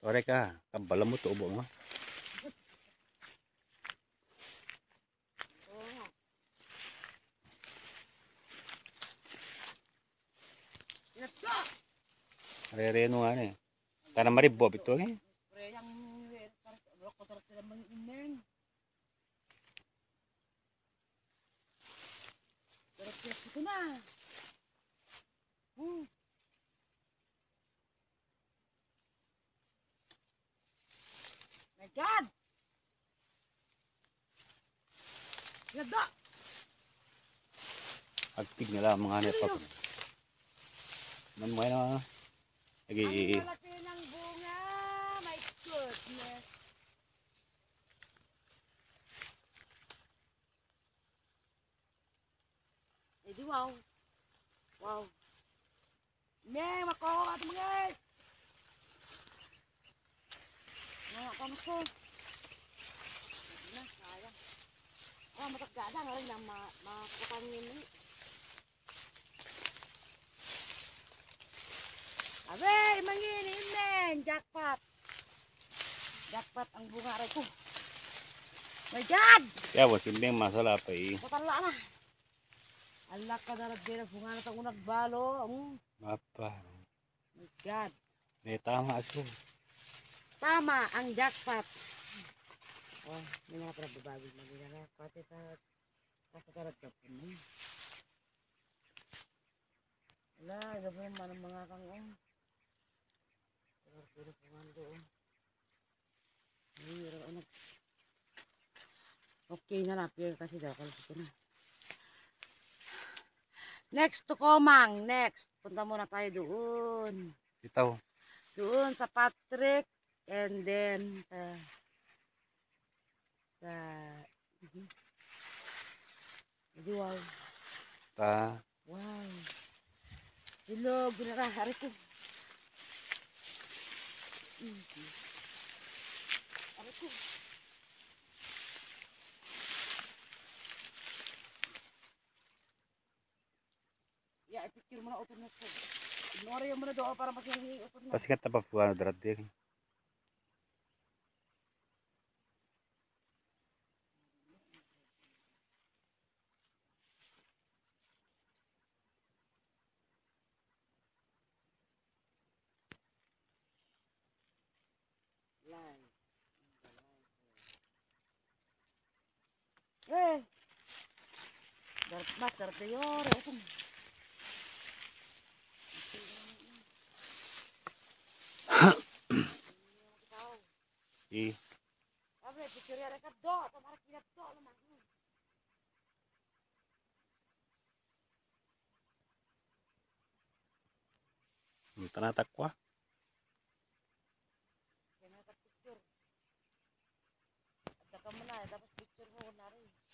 Sore ka, kabalam mo to ubo mo. Reno nga eh. Tanah maribob ito eh. Ito na. My God! Glenda! Agtig na lang mga hanip ako. Mamay na. Ang malaki ng bunga. My goodness. Eh di wow. Wow. Neng, makuha ka ito mga eh. Mga kamusto. Na, sayang. Ah, matagada nga rin na makapangin eh. Abe, manginin neng. Jackpot. Jackpot ang bunga rin ko. My God! Ya, wasimbing masalah pa eh. Matala na. Alak ka na rin ang bunga na itong nagbalo. Apa? My God. May tama aso. Tama ang jackpot. Oh, may mga pinababago manila na. Pati sa kasagarad ka po mo. Wala, gabay man ang mga kang puro pungan doon. Okay na lang. Kasi daw kalis ko na. Next to Komang. Next. Punta muna tayo doon. Ito. Doon sa Patrick. And then sa wow. Wow. Hello, ginarahari ko. Ari ko. Ya, i-picture mo na utol na ko. Ignore mo na doon para masing utol na. Pasikat na pa puwan na darating. Live. Eh. Dapat dapat yore utol. Eh. Abre, picture ya rekat do, tomar kilat do lemah. Tanatak ko. Kena tak picture. Ada kamu na, dapat picture mo na rin.